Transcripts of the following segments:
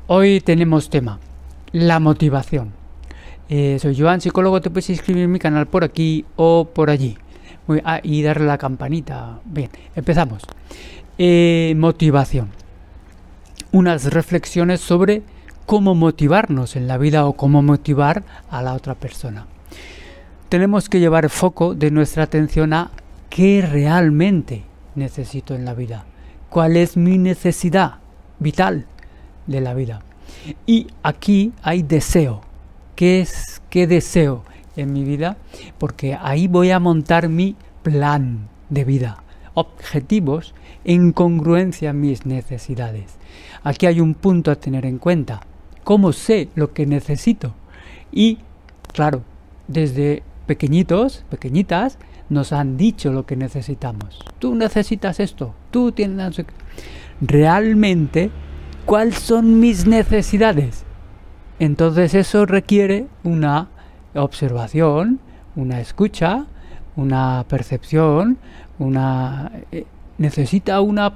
Hoy tenemos tema, la motivación. Soy Joan, psicólogo. Te puedes inscribir en mi canal por aquí o por allí. Y darle a la campanita. Bien, empezamos. Motivación. Unas reflexiones sobre cómo motivarnos en la vida o cómo motivar a la otra persona. Tenemos que llevar el foco de nuestra atención a qué realmente necesito en la vida. ¿Cuál es mi necesidad vital de la vida? Y aquí hay deseo. ¿Qué deseo en mi vida? Porque ahí voy a montar mi plan de vida. Objetivos en congruencia a mis necesidades. Aquí hay un punto a tener en cuenta. ¿Cómo sé lo que necesito? Y, claro, desde pequeñitas, nos han dicho lo que necesitamos. Tú necesitas esto, tú tienes... Realmente, ¿cuáles son mis necesidades? Entonces eso requiere una observación, una escucha, una percepción, necesita una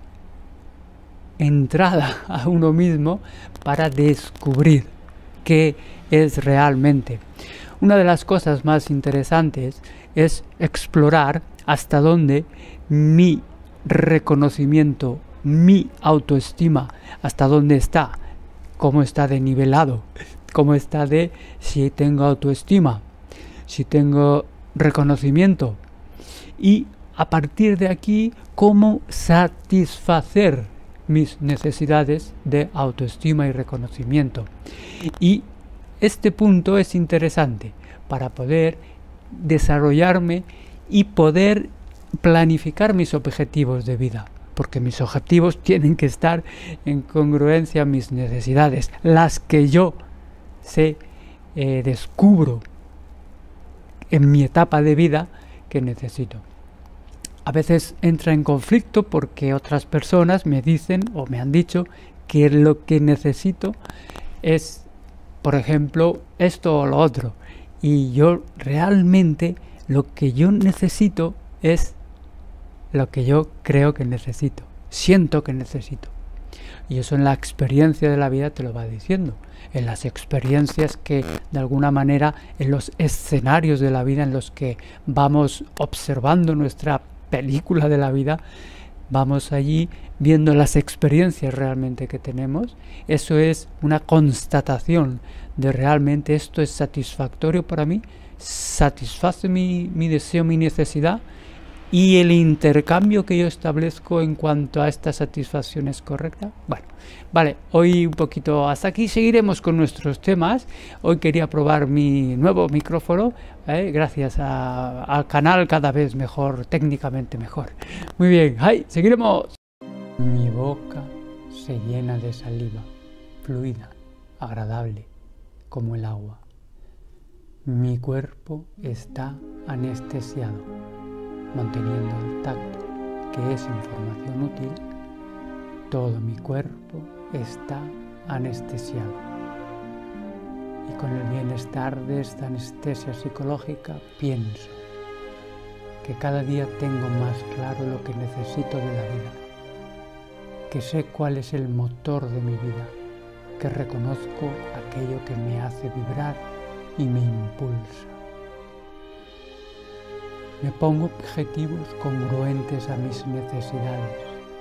entrada a uno mismo para descubrir qué es realmente. Una de las cosas más interesantes es explorar hasta dónde mi reconocimiento, mi autoestima, hasta dónde está, cómo está de nivelado, cómo está de si tengo autoestima, si tengo reconocimiento, y a partir de aquí cómo satisfacer mis necesidades de autoestima y reconocimiento. Y este punto es interesante para poder desarrollarme y poder planificar mis objetivos de vida, porque mis objetivos tienen que estar en congruencia a mis necesidades, las que yo descubro en mi etapa de vida que necesito. A veces entra en conflicto porque otras personas me dicen o me han dicho que lo que necesito es, por ejemplo, esto o lo otro. Y yo realmente lo que yo necesito es lo que yo creo que necesito, siento que necesito. Y eso en la experiencia de la vida te lo va diciendo. En las experiencias que de alguna manera, en los escenarios de la vida en los que vamos observando nuestra película de la vida, vamos allí viendo las experiencias realmente que tenemos. Eso es una constatación de realmente esto es satisfactorio para mí, satisface mi deseo, mi necesidad, y el intercambio que yo establezco en cuanto a esta satisfacción es correcta. Bueno, vale, hoy un poquito hasta aquí, seguiremos con nuestros temas. Hoy quería probar mi nuevo micrófono, gracias al canal cada vez mejor, técnicamente mejor. Muy bien, seguiremos. Mi boca se llena de saliva, fluida, agradable, como el agua. Mi cuerpo está anestesiado, manteniendo el tacto, que es información útil. Todo mi cuerpo está anestesiado. Y con el bienestar de esta anestesia psicológica pienso que cada día tengo más claro lo que necesito de la vida, que sé cuál es el motor de mi vida, que reconozco aquello que me hace vibrar y me impulsa. Me pongo objetivos congruentes a mis necesidades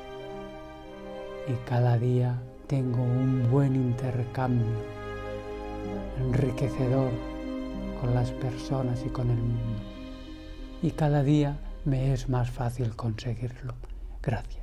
y cada día tengo un buen intercambio enriquecedor con las personas y con el mundo. Y cada día me es más fácil conseguirlo. Gracias.